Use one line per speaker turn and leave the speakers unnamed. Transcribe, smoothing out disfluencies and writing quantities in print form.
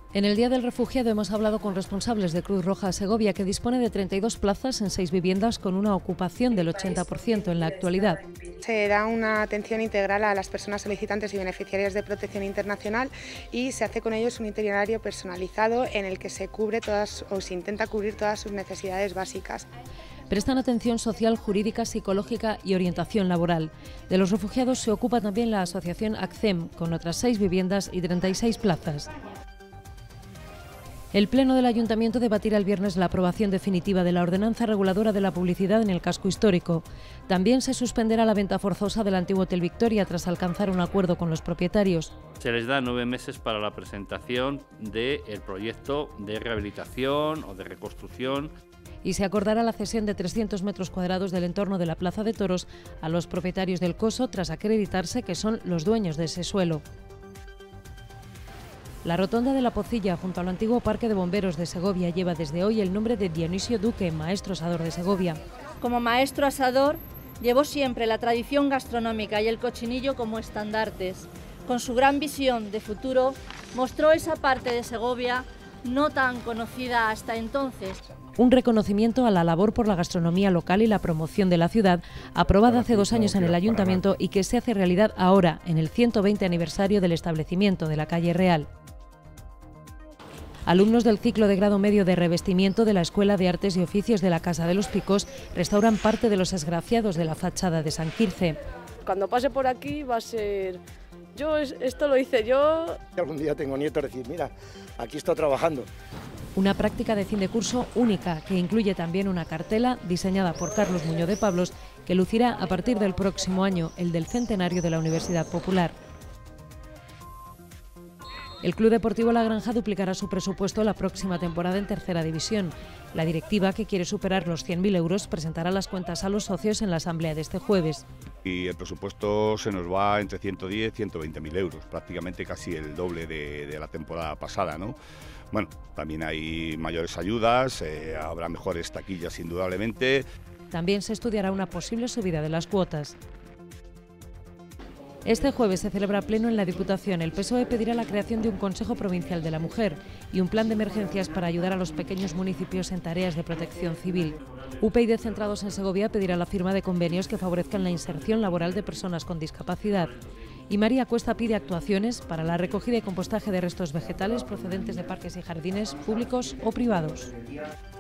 En el Día del Refugiado hemos hablado con responsables de Cruz Roja Segovia, que dispone de 32 plazas en 6 viviendas con una ocupación del 80% en la actualidad.
Se da una atención integral a las personas solicitantes y beneficiarias de protección internacional y se hace con ellos un itinerario personalizado en el que se cubre se intenta cubrir todas sus necesidades básicas.
Prestan atención social, jurídica, psicológica y orientación laboral. De los refugiados se ocupa también la asociación ACCEM, con otras 6 viviendas y 36 plazas. El Pleno del Ayuntamiento debatirá el viernes la aprobación definitiva de la ordenanza reguladora de la publicidad en el casco histórico. También se suspenderá la venta forzosa del antiguo Hotel Victoria tras alcanzar un acuerdo con los propietarios.
Se les da 9 meses para la presentación del proyecto de rehabilitación o de reconstrucción.
Y se acordará la cesión de 300 metros cuadrados del entorno de la Plaza de Toros a los propietarios del coso tras acreditarse que son los dueños de ese suelo. La rotonda de la Pocilla, junto al antiguo Parque de Bomberos de Segovia, lleva desde hoy el nombre de Dionisio Duque, maestro asador de Segovia.
Como maestro asador, llevó siempre la tradición gastronómica y el cochinillo como estandartes. Con su gran visión de futuro, mostró esa parte de Segovia no tan conocida hasta entonces.
Un reconocimiento a la labor por la gastronomía local y la promoción de la ciudad, aprobada hace 2 años en el Ayuntamiento y que se hace realidad ahora, en el 120 aniversario del establecimiento de la calle Real. Alumnos del ciclo de grado medio de revestimiento de la Escuela de Artes y Oficios de la Casa de los Picos restauran parte de los esgrafiados de la fachada de San Quirce.
Cuando pase por aquí va a ser... esto lo hice yo.
Algún día tengo nietos decir, mira, aquí estoy trabajando.
Una práctica de fin de curso única que incluye también una cartela diseñada por Carlos Muñoz de Pablos que lucirá a partir del próximo año, el del centenario de la Universidad Popular. El Club Deportivo La Granja duplicará su presupuesto la próxima temporada en tercera división. La directiva, que quiere superar los 100.000 euros, presentará las cuentas a los socios en la asamblea de este jueves.
Y el presupuesto se nos va entre 110 y 120.000 euros, prácticamente casi el doble de la temporada pasada, ¿no? Bueno, también hay mayores ayudas, habrá mejores taquillas indudablemente.
También se estudiará una posible subida de las cuotas. Este jueves se celebra pleno en la Diputación. El PSOE pedirá la creación de un Consejo Provincial de la Mujer y un plan de emergencias para ayudar a los pequeños municipios en tareas de protección civil. UPyD, centrados en Segovia, pedirá la firma de convenios que favorezcan la inserción laboral de personas con discapacidad. Y María Cuesta pide actuaciones para la recogida y compostaje de restos vegetales procedentes de parques y jardines públicos o privados.